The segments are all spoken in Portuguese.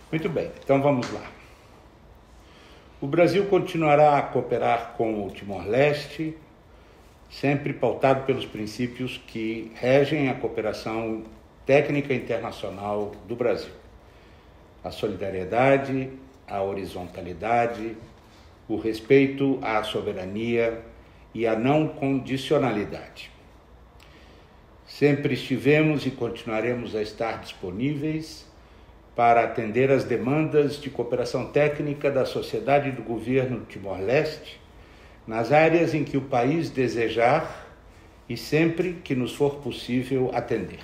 Muito bem, então vamos lá. O Brasil continuará a cooperar com o Timor-Leste, sempre pautado pelos princípios que regem a cooperação técnica internacional do Brasil: a solidariedade, a horizontalidade, o respeito à soberania e a não condicionalidade. Sempre estivemos e continuaremos a estar disponíveis para atender às demandas de cooperação técnica da sociedade e do governo do Timor-Leste, nas áreas em que o país desejar e sempre que nos for possível atender.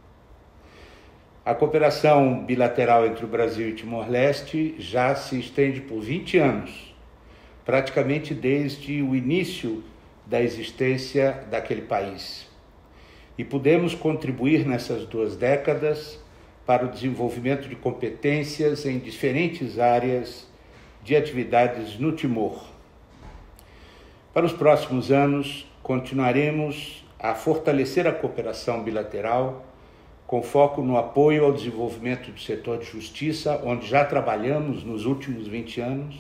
A cooperação bilateral entre o Brasil e Timor-Leste já se estende por 20 anos, praticamente desde o início da existência daquele país. E pudemos contribuir nessas 2 décadas para o desenvolvimento de competências em diferentes áreas de atividades no Timor. Para os próximos anos, continuaremos a fortalecer a cooperação bilateral com foco no apoio ao desenvolvimento do setor de justiça, onde já trabalhamos nos últimos 20 anos,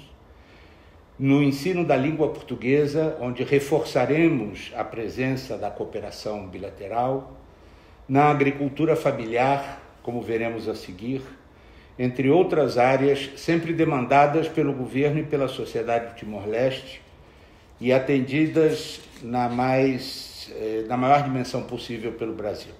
no ensino da língua portuguesa, onde reforçaremos a presença da cooperação bilateral, na agricultura familiar, como veremos a seguir, entre outras áreas sempre demandadas pelo governo e pela sociedade do Timor-Leste e atendidas na maior dimensão possível pelo Brasil.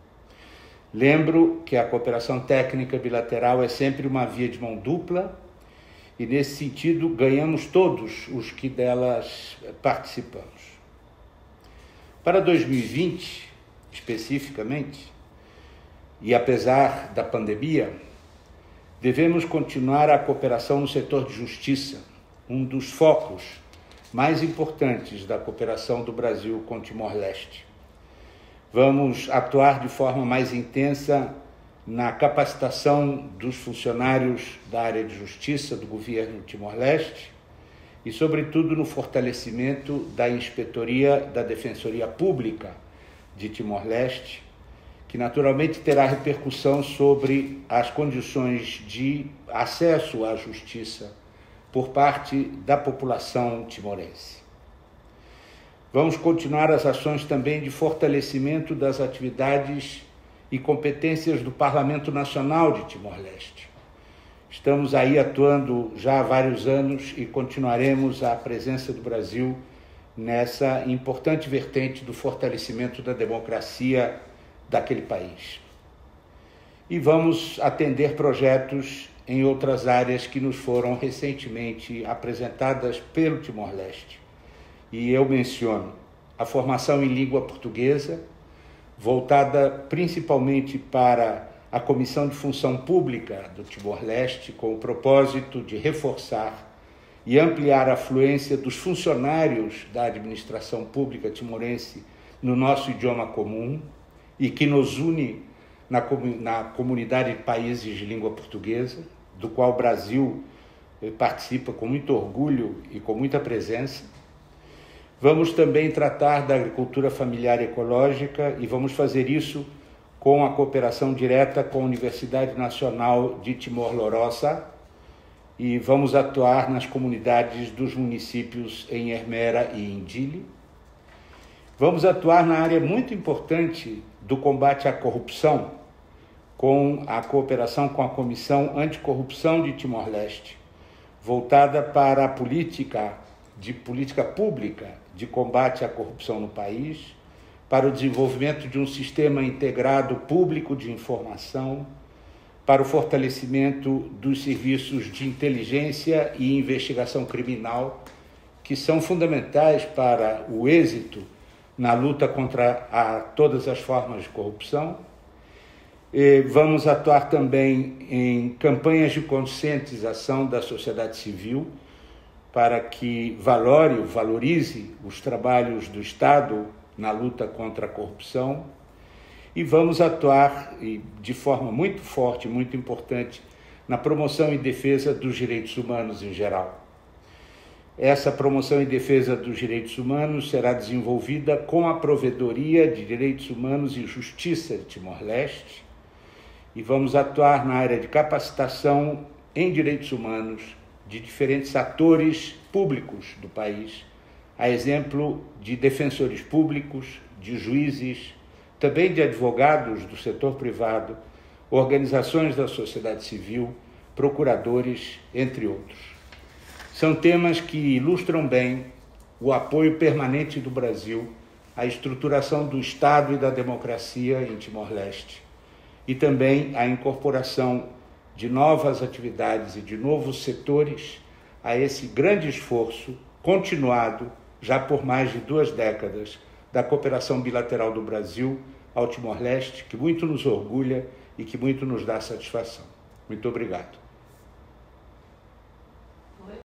Lembro que a cooperação técnica bilateral é sempre uma via de mão dupla e, nesse sentido, ganhamos todos os que delas participamos. Para 2020, especificamente, e apesar da pandemia, devemos continuar a cooperação no setor de justiça, um dos focos mais importantes da cooperação do Brasil com Timor-Leste. Vamos atuar de forma mais intensa na capacitação dos funcionários da área de justiça do governo Timor-Leste e, sobretudo, no fortalecimento da Inspetoria da Defensoria Pública de Timor-Leste, que naturalmente terá repercussão sobre as condições de acesso à justiça por parte da população timorense. Vamos continuar as ações também de fortalecimento das atividades e competências do Parlamento Nacional de Timor-Leste. Estamos aí atuando já há vários anos e continuaremos a presença do Brasil nessa importante vertente do fortalecimento da democracia daquele país. E vamos atender projetos em outras áreas que nos foram recentemente apresentadas pelo Timor-Leste. E eu menciono a formação em língua portuguesa, voltada principalmente para a Comissão de Função Pública do Timor-Leste, com o propósito de reforçar e ampliar a fluência dos funcionários da administração pública timorense no nosso idioma comum e que nos une na comunidade de países de língua portuguesa, do qual o Brasil participa com muito orgulho e com muita presença. Vamos também tratar da agricultura familiar e ecológica e vamos fazer isso com a cooperação direta com a Universidade Nacional de Timor-Lorosa e vamos atuar nas comunidades dos municípios em Ermera e em Dili. Vamos atuar na área muito importante do combate à corrupção, com a cooperação com a Comissão Anticorrupção de Timor-Leste, voltada para a política pública de combate à corrupção no país, para o desenvolvimento de um sistema integrado público de informação, para o fortalecimento dos serviços de inteligência e investigação criminal, que são fundamentais para o êxito na luta contra todas as formas de corrupção. Vamos atuar também em campanhas de conscientização da sociedade civil para que valorize os trabalhos do Estado na luta contra a corrupção. E vamos atuar de forma muito forte, muito importante, na promoção e defesa dos direitos humanos em geral. Essa promoção e defesa dos direitos humanos será desenvolvida com a Provedoria de Direitos Humanos e Justiça de Timor-Leste e vamos atuar na área de capacitação em direitos humanos de diferentes atores públicos do país, a exemplo de defensores públicos, de juízes, também de advogados do setor privado, organizações da sociedade civil, procuradores, entre outros. São temas que ilustram bem o apoio permanente do Brasil à estruturação do Estado e da democracia em Timor-Leste e também a incorporação de novas atividades e de novos setores a esse grande esforço continuado já por mais de 2 décadas da cooperação bilateral do Brasil ao Timor-Leste, que muito nos orgulha e que muito nos dá satisfação. Muito obrigado.